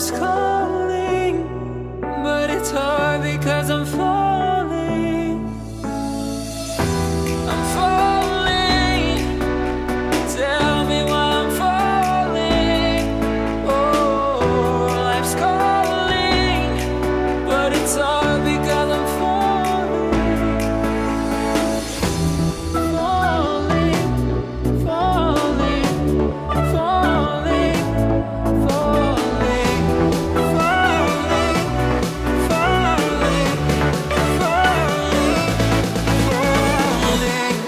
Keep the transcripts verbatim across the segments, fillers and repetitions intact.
life's calling, but it's hard because I'm falling. I'm falling. Tell me why I'm falling. Oh, life's calling, but it's hard because I'm falling. Falling, falling, falling, falling, falling, falling, falling,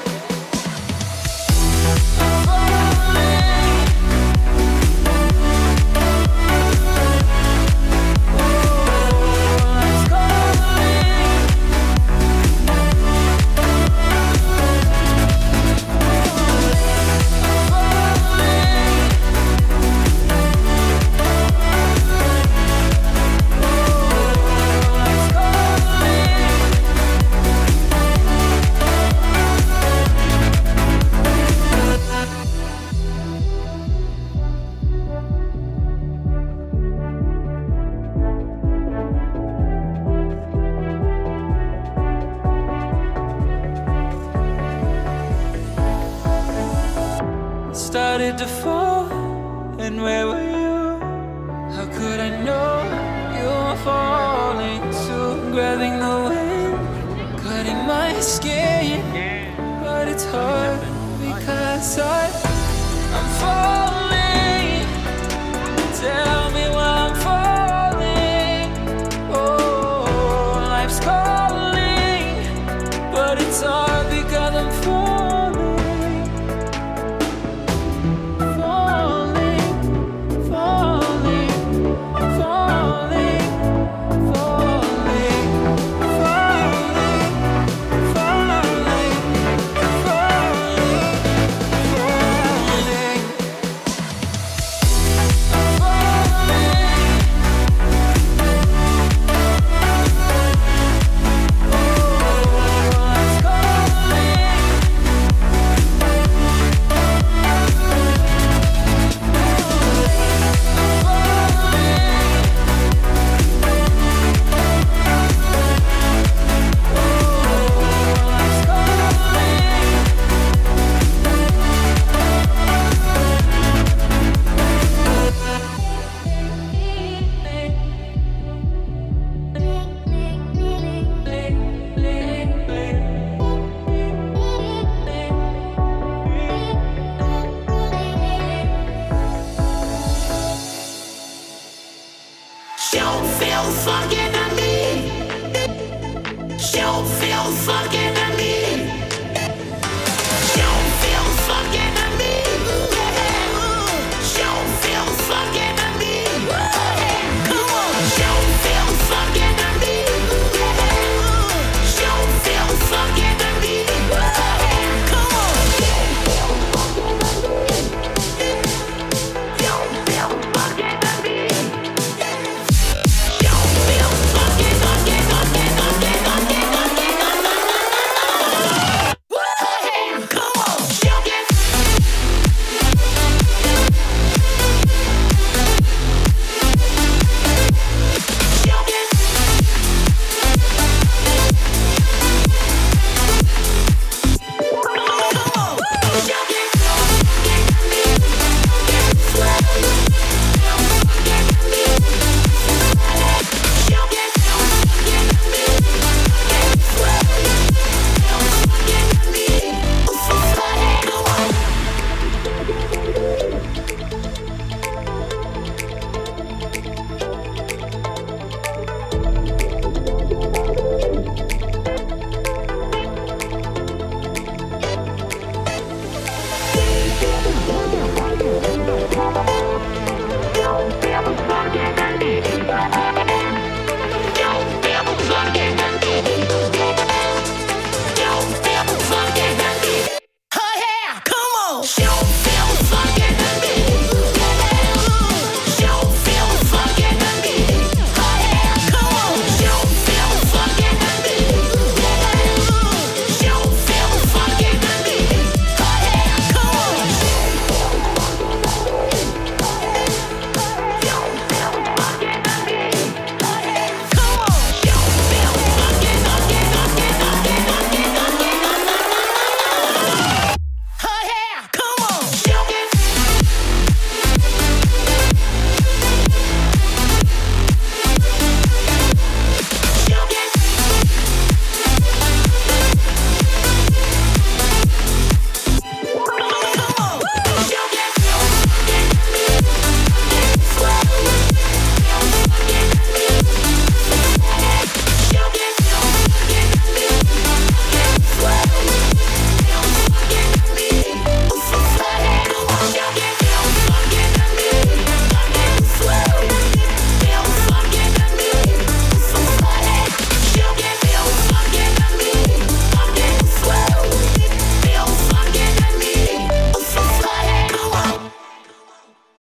started to fall, and where were you? How could I know you were falling too? Grabbing the wind, cutting my skin, but it's hard because I, I'm falling. Tell me why I'm falling. Oh, life's calling, but it's hard because I'm falling. She'll feel fucking at me. She'll feel fucking